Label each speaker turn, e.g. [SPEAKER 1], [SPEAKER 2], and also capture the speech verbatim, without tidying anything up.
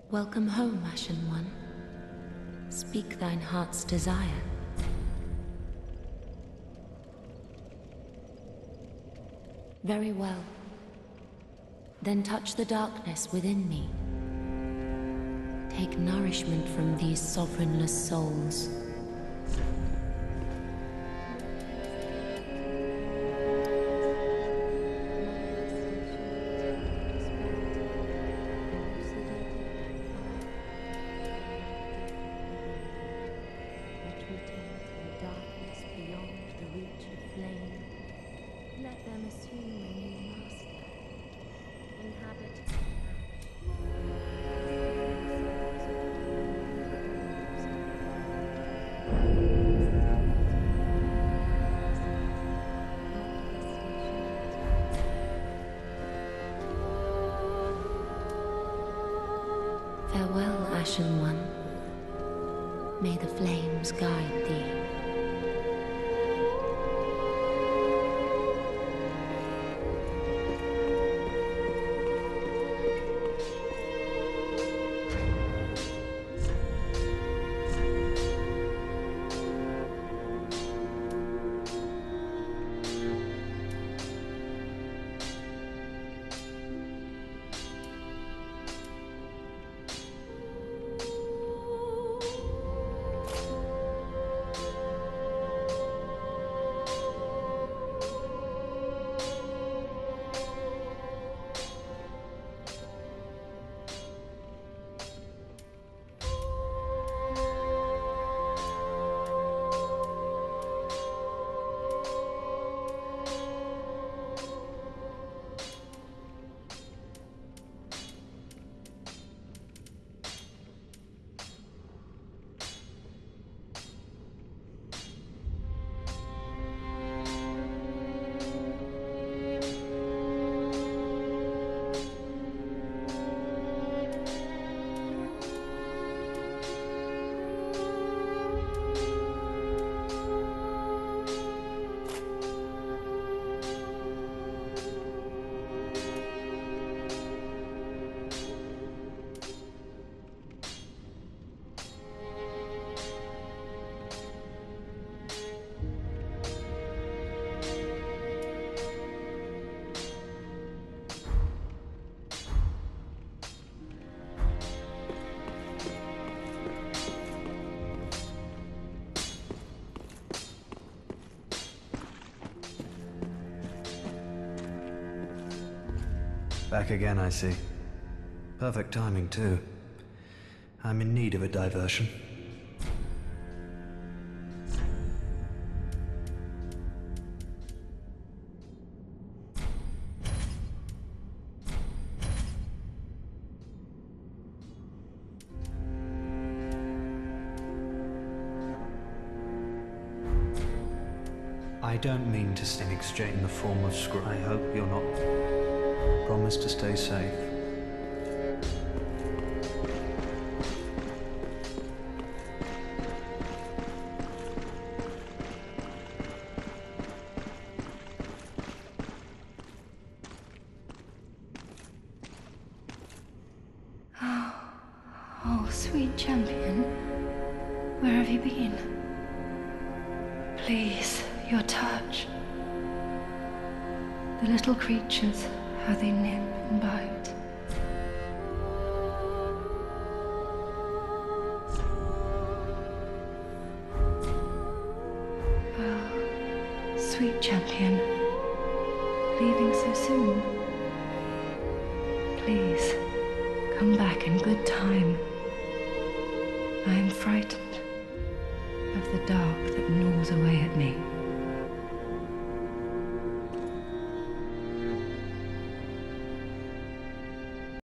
[SPEAKER 1] Welcome home, Ashen One. Speak thine heart's desire. Very well. Then touch the darkness within me. Take nourishment from these sovereignless souls. Farewell, Ashen One. May the flames guide thee.
[SPEAKER 2] Back again, I see. Perfect timing, too. I'm in need of a diversion. I don't mean to sing exchange in the form of screw. I hope you're not. Promise to stay safe.
[SPEAKER 3] Oh, oh, sweet champion. Where have you been? Please, your touch. The little creatures, how they nip and bite. Oh, sweet champion. Leaving so soon? Please, come back in good time. I am frightened of the dark that gnaws away at me.